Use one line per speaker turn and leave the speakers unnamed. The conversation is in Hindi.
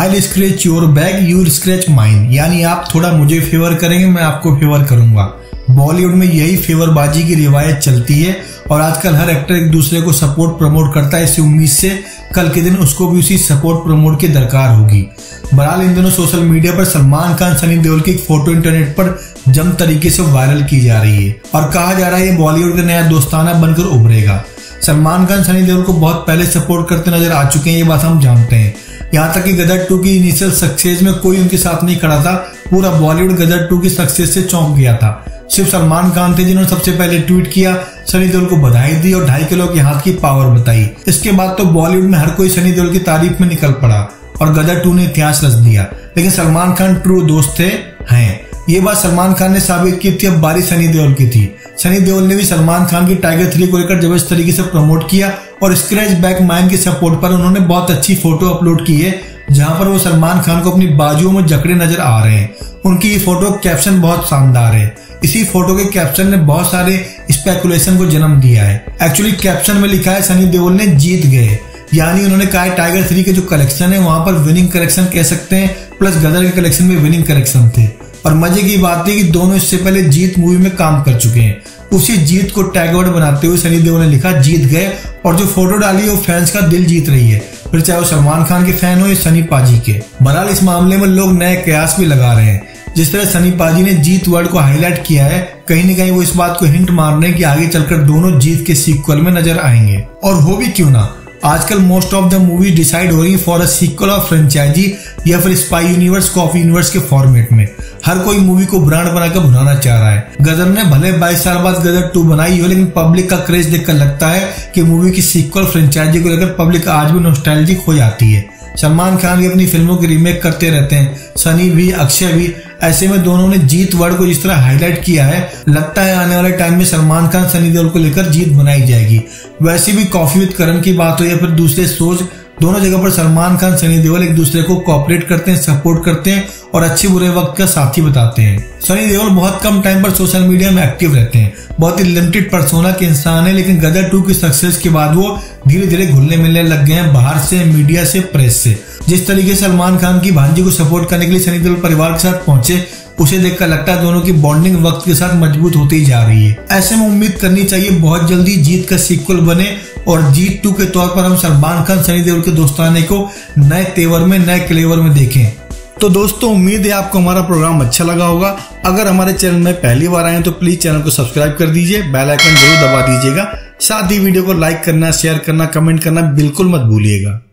I'll scratch your back, you scratch mine। यानी आप थोड़ा मुझे फेवर करेंगे, मैं आपको फेवर करूंगा। बॉलीवुड में यही फेवरबाजी की रिवायत चलती है और आजकल हर एक्टर एक दूसरे को सपोर्ट प्रमोट करता है, इसी उम्मीद से कल के दिन उसको भी उसी सपोर्ट प्रमोट की दरकार होगी। बहरहाल इन दिनों सोशल मीडिया पर सलमान खान सनी देओल की एक फोटो इंटरनेट पर जम तरीके से वायरल की जा रही है और कहा जा रहा है ये बॉलीवुड का नया दोस्ताना बनकर उभरेगा। सलमान खान सनी देओल को बहुत पहले सपोर्ट करते नजर आ चुके हैं, ये बात हम जानते हैं। यहाँ तक कि गदर 2 की इनिशियल सक्सेस में कोई उनके साथ नहीं खड़ा था, पूरा बॉलीवुड गदर 2 की सक्सेस से चौंक गया था। सिर्फ सलमान खान थे जिन्होंने सबसे पहले ट्वीट किया, सनी देओल को बधाई दी और 2.5 किलो के हाथ की पावर बताई। इसके बाद तो बॉलीवुड में हर कोई सनी देओल की तारीफ में निकल पड़ा और गदर 2 ने इतिहास रच दिया। लेकिन सलमान खान ट्रू दोस्त हैं। ये बात सलमान खान ने साबित की थी, अब बारी सनी देओल की थी। सनी देओल ने भी सलमान खान की टाइगर 3 को लेकर जबरदस्त तरीके से प्रमोट किया और स्क्रैच बैक माइन के सपोर्ट पर उन्होंने बहुत अच्छी फोटो अपलोड की है, जहां पर वो सलमान खान को अपनी बाजुओं में जकड़े नजर आ रहे हैं। उनकी ये फोटो कैप्शन बहुत शानदार है। इसी फोटो के कैप्शन ने बहुत सारे स्पेकुलेशन को जन्म दिया है। एक्चुअली कैप्शन में लिखा है सनी देओल ने जीत गए, यानी उन्होंने कहा है टाइगर 3 के जो कलेक्शन है वहां पर विनिंग कलेक्शन कह सकते हैं, प्लस गदर के कलेक्शन में विनिंग कलेक्शन थे। और मजे की बात है कि दोनों इससे पहले जीत मूवी में काम कर चुके हैं। उसी जीत को टैगवर्ड बनाते हुए सनी देओल ने लिखा जीत गए और जो फोटो डाली है वो फैंस का दिल जीत रही है, फिर चाहे वो सलमान खान के फैन हो या सनी पाजी के। बहरहाल इस मामले में लोग नए कयास भी लगा रहे हैं। जिस तरह सनी पाजी ने जीत वर्ड को हाईलाइट किया है, कहीं न कहीं वो इस बात को हिंट मार रहे हैं कि आगे चलकर दोनों जीत के सीक्वल में नजर आएंगे। और हो भी क्यों ना, आजकल most of the movie decide हो रही है for a sequel of franchise या फिर स्पाई यूनिवर्स कॉफी यूनिवर्स के फॉर्मेट में। हर कोई मूवी को ब्रांड बनाकर भुनाना चाह रहा है। गदर ने भले 22 साल बाद गदर 2 बनाई हो, लेकिन पब्लिक का क्रेज देखकर लगता है कि मूवी की सीक्वल फ्रेंचाइजी को लेकर पब्लिक आज भी नॉस्टैल्जिक हो जाती है। सलमान खान भी अपनी फिल्मों की रीमेक करते रहते हैं, सनी भी, अक्षय भी। ऐसे में दोनों ने जीत वर्ड को जिस तरह हाईलाइट किया है, लगता है आने वाले टाइम में सलमान खान सनी देओल को लेकर जीत बनाई जाएगी। वैसे भी कॉफी विद करण की बात हो या फिर दूसरे शोज, दोनों जगह पर सलमान खान सनी देओल एक दूसरे को कोऑपरेट करते हैं, सपोर्ट करते हैं और अच्छे बुरे वक्त का साथी बताते हैं। सनी देओल बहुत कम टाइम पर सोशल मीडिया में एक्टिव रहते हैं, बहुत ही लिमिटेड पर्सोना के इंसान है, लेकिन गदर 2 की सक्सेस के बाद वो धीरे धीरे घुलने मिलने लग गए हैं बाहर से, मीडिया से, प्रेस से। जिस तरीके से सलमान खान की भांजी को सपोर्ट करने के लिए सनी देओल परिवार के साथ पहुंचे, उसे देखकर लगता है दोनों की बॉन्डिंग वक्त के साथ मजबूत होती जा रही है। ऐसे में उम्मीद करनी चाहिए बहुत जल्दी जीत का सीक्वल बने और जीत 2 के तौर पर हम सलमान खान सनी देओल के दोस्ताने को नए तेवर में, नए क्लेवर में देखें। तो दोस्तों, उम्मीद है आपको हमारा प्रोग्राम अच्छा लगा होगा। अगर हमारे चैनल में पहली बार आए तो प्लीज चैनल को सब्सक्राइब कर दीजिए, बेल आइकन जरूर दबा दीजिएगा। साथ ही वीडियो को लाइक करना, शेयर करना, कमेंट करना बिल्कुल मत भूलिएगा।